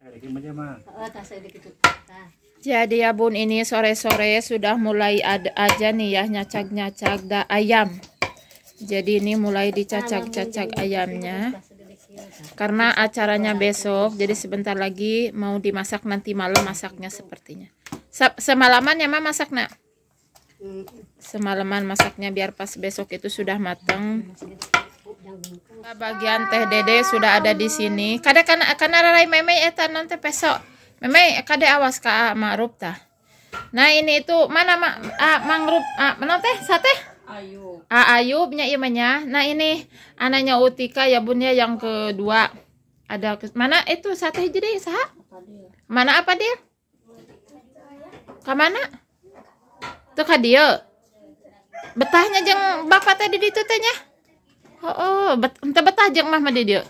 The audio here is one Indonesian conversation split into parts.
Jadi ya bun, ini sore-sore sudah mulai ada aja nih ya nyacak-nyacak ayam. Jadi ini mulai dicacak-cacak ayamnya. Karena acaranya besok, jadi sebentar lagi mau dimasak, nanti malam masaknya sepertinya. Semalaman ya mama masak nak? Semalaman masaknya biar pas besok itu sudah matang. Bagian teh dede sudah ada di sini. Kade kan rarai meme eta nanti besok. Meme kade awas ka ma'ruf tah. Nah ini itu mana mangruf mana teh sate? Ayub. Ayubnya imanya. Nah ini anaknya Utika ya bun ya yang kedua. Ada mana itu sate jadi sah? Mana apa dia? Ke mana? Tuh ka dia. Betahnya jeung bapak teh di ditu teh nya. Ente betah jeung mah di dieu.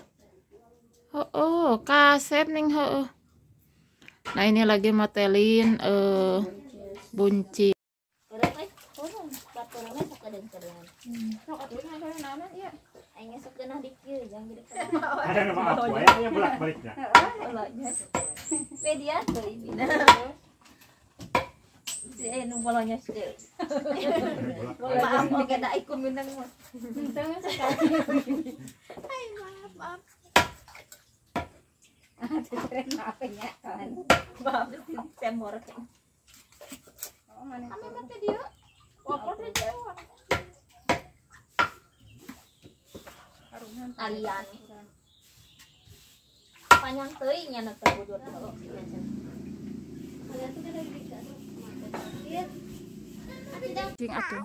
Kasep ning heueuh. Nah ini lagi motelin bunci. Alian panjang teuing nya na terbudut Cing atuh.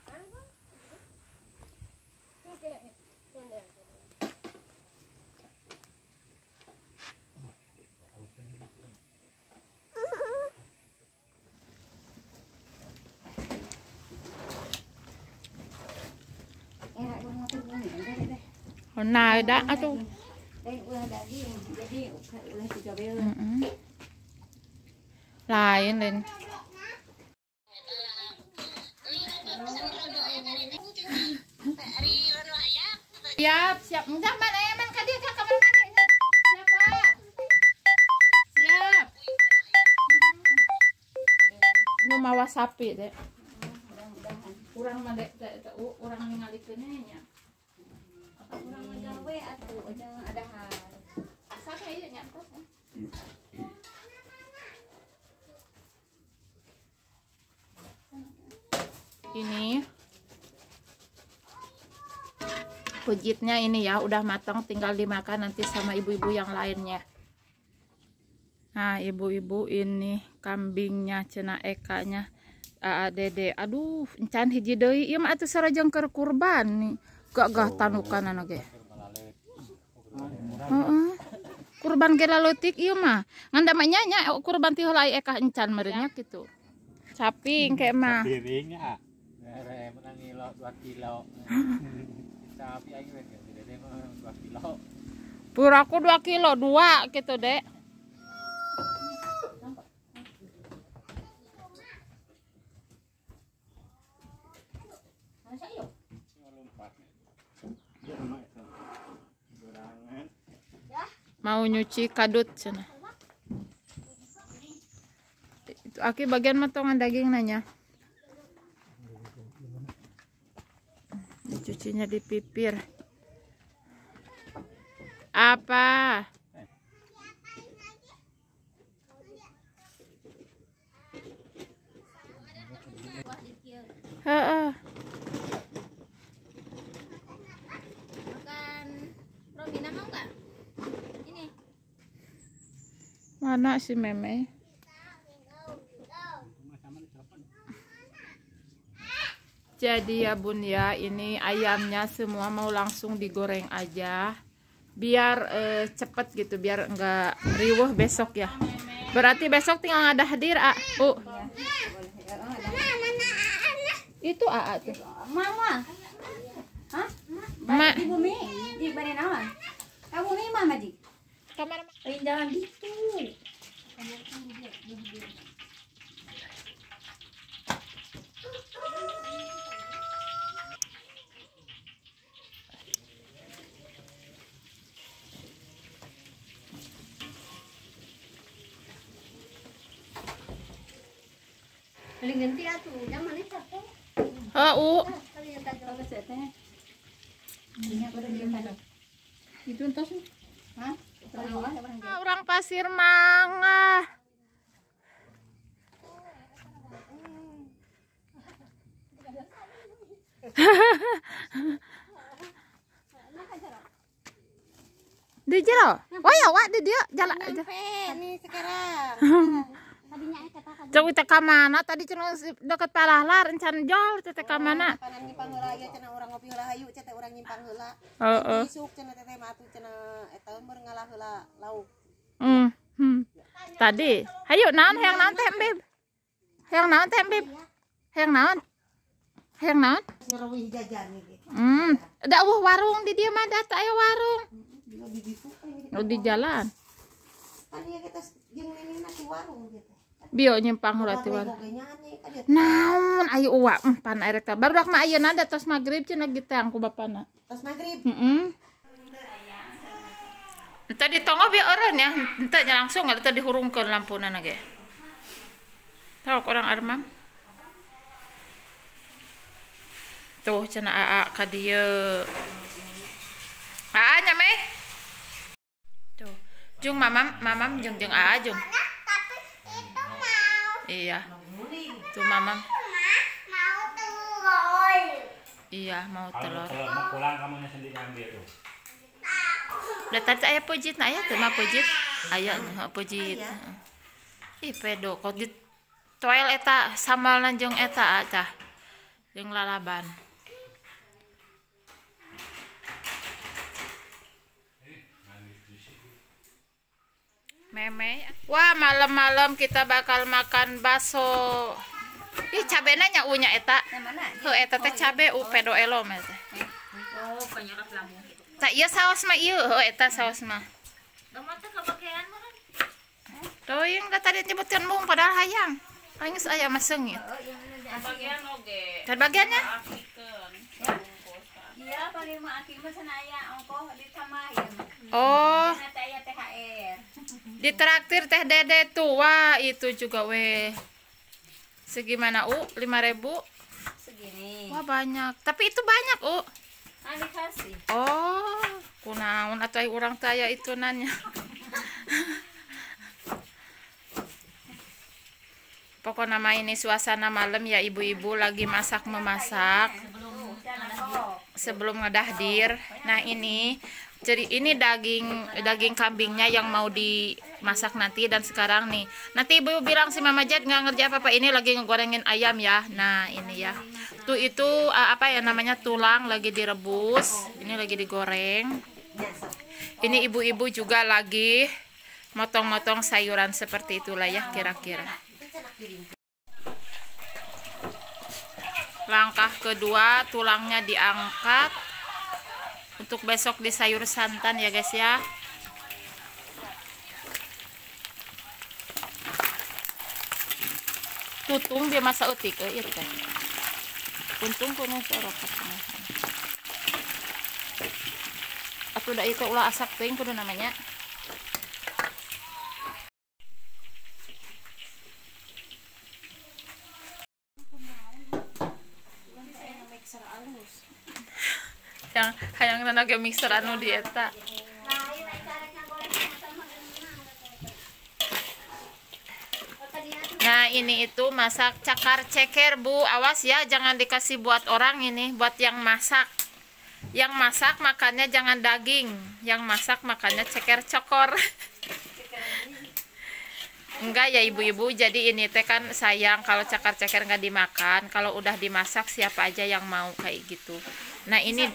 Nah, dah atuh. Lain. Siap. Enggak mana eman ka dia ka kamar mandi. Siap lah. Siap. Nu mawa sapi deh. Urang mah urang ningalikeun nya. urang gawe atuh ada hal Sapi ieu nya tos. Ini pujitnya ini ya udah matang, tinggal dimakan nanti sama ibu-ibu yang lainnya. Nah ibu-ibu ini kambingnya cenah ekanya dede, aduh encan hiji deui ieu mah atuh sarajeng keur kurban nih gagah tanukanana ge. Kurban ge leutik ieu mah ngan da mah nya kurban ti heula eka encan meureunnya kitu. Caping kayak mah. Piringnya menang kilo 2 kilo. Sapi aing we gede mah 2 kilo. Puraku 2 kilo 2 gitu, Dek. Mau nyuci kadut cenah. Itu aki bagian potongan daging nanya. Dicucinya di pipir. Apa? Heeh. makan Robina mau nggak ini Mana si Meme? Jadi ya bun ya, ini ayamnya semua mau langsung digoreng aja biar cepet gitu, biar enggak riweuh besok ya. Berarti besok tinggal ada hadir itu tuh mama hah Ma. di bumi di mana naon kamu nih mama di Kamar jangan gitu. Paling ganti atuh, jangan ini capek. Kali yang tak kalau setnya. Ini aku udah bilang. Itu entos. Hah? Orang Pasir Mangga. Di jero. Wah ya, Wak, di dia jalan aja. Nih sekarang. Tadinya kata Jauh teh ka mana? Tadi cenah deket Palahlar encan jol teh ka mana? Panan nyimpang heula aya cenah urang ngopi heula hayu cenah urang nyimpang heula. Heeh. Isuk cenah teteh mah atuh cenah eta meur ngalah heula lauk. Tadi. Hayu naon hayang naon teh, Bib? Hayang naon teh, Bib? Hayang naon? Hayang naon? Ngerawih jajan iki. Da warung di dieu mah da teu aya warung. Di jalan. Kan ieu kita jeung nenengna di warung gitu. Bio nyimpang heula ti warung. Naon ayo uwa pan arek teh. Barudak mah ayeuna da tos magrib cenah gitang ku bapana. Tos magrib. Tadi tongo bi eureun ya, henteu langsung eta dihurungkeun lampuna na ge. Tahu orang Armam. Tuh cenah aa ka dieu. Aa nya meh. Tuh. Jung mamam jeung aa jung. Iya. Tuh mamam. mau telur. Iya, mau telur. Kalau mau pulang kamu sendiri ambil tuh. Udah tadi aya pujit na aya teu mah pujit. Aya pujit. Ih pedo kok di toel eta samalna jeung eta tah. Jeung lalaban. Meme. Wah, malam-malam kita bakal makan bakso. Ih, cabena nya unya eta. Heuh, eta teh cabe pedo elom eta. Oh, penyerap lambung. Tak ieu saos mah ieu, heuh eta saos mah. Domot teh kabakean mah kan. Teuing da tadi nyebutkeun mung padahal hayang. Hayang geus aya mah seungit. Bagian oge. Dan bagiannya? Iya, paling mah aki mah sanaya ongkoh ditamahin. Oh, Karena teh aya THR. ditraktir teh Dede tuh. Wah, itu juga weh. Segimana, 5.000? Segini. Wah, banyak. Tapi itu banyak, Ah, dikasih. Oh, kunaon atuh aya urang teh aya itu nanya. Pokoknya mah ini suasana malam ya, ibu-ibu lagi masak-memasak sebelum ngedahdir. Nah, jadi ini daging kambingnya yang mau dimasak nanti, dan sekarang nih nanti ibu bilang si Mama Jad nggak ngerjain apa-apa, ini lagi ngegorengin ayam ya. Nah, ini ya tuh itu apa ya namanya, tulang lagi direbus, ini lagi digoreng. Ini ibu-ibu juga lagi motong-motong sayuran, seperti itulah ya kira-kira. Langkah kedua, tulangnya diangkat untuk besok di sayur santan ya guys ya. Tutung dia masa utik ieu teh. Untung kuno sorokat. Atuh da itu ulah asak teuing kudu namanya. Yang hayang nanaga mixer anu di eta. Nah, ini itu masak cakar ceker, Bu. Awas ya, jangan dikasih buat orang ini, buat yang masak. Yang masak makannya jangan daging, yang masak makannya ceker cokor. Enggak ya ibu-ibu, jadi ini teh kan sayang kalau cakar ceker nggak dimakan. Kalau udah dimasak siapa aja yang mau kayak gitu. Nah, ini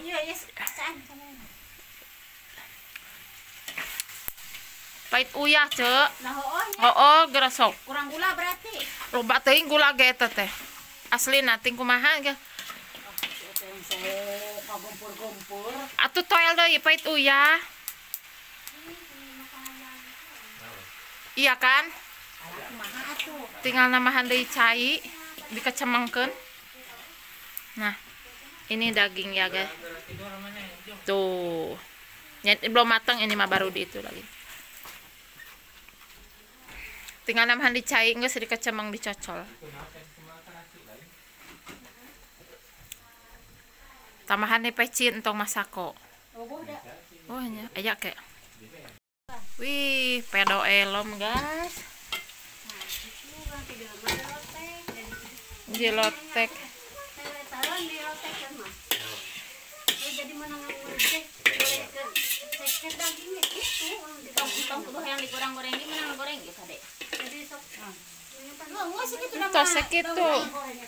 pahit uyah, Cek. Nah, hoohnya Oh, gerasok. kurang gula berarti. Loba teuing gula ge eta teh. Aslina ting kumaha ge. Atuh toel deui pahit uyah. Iya kan? Tinggal namahan deui cai, dikecemengkeun. Nah, ini daging ya, guys. Tuh. Belum matang, ini mah baru di itu lagi. Tinggal namahan dicai, geus dikecemeng dicocol. Tambahan nih pecin untuk masako. Oh, boda. Oh hanya ayak kayak. Wih, pedo elom guys. Nah, itu nanti dia melotek dari Jilotek. taruhan di lotek kan, Mas. Jadi menangan ngejek ke dagingnya itu tong tuh yang dikurang goreng ini menang goreng ya kade. Jadi sok. Enggak segitu Tos segitu.